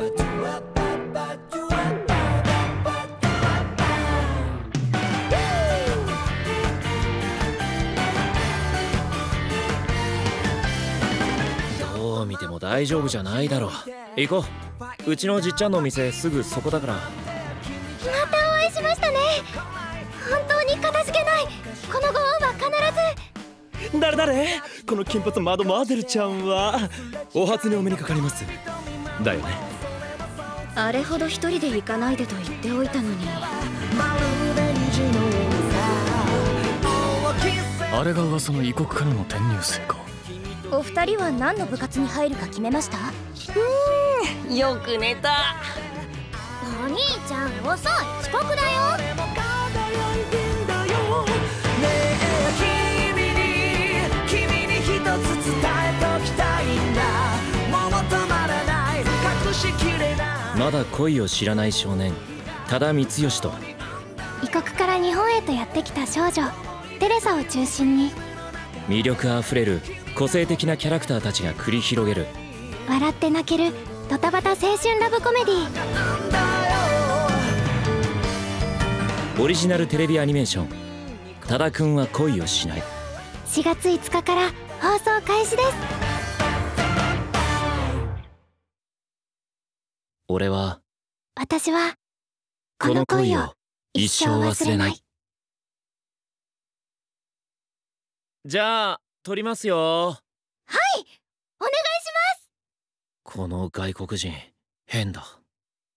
どう見ても大丈夫じゃないだろう。行こう。うちのじっちゃんの店すぐそこだから。 またお会いしましたね。本当にかたじけない。このご恩は必ず。 誰この金髪マドマーゼルちゃんは。お初にお目にかかります。だよね。 あれほど一人で行かないでと言っておいたのに。 あれが噂の異国からの転入生か。 お二人は何の部活に入るか決めました？ よく寝た。 お兄ちゃん遅い、遅刻だよ。 まだ恋を知らない少年多田光義と異国から日本へとやってきた少女テレサを中心に魅力あふれる個性的なキャラクターたちが繰り広げる笑って泣けるドタバタ青春ラブコメディオリジナルテレビアニメーション「多田くんは恋をしない」 4月5日から放送開始です。私はこの恋を一生忘れない。 じゃあ撮りますよ。 はい、お願いします。 この外国人変だ。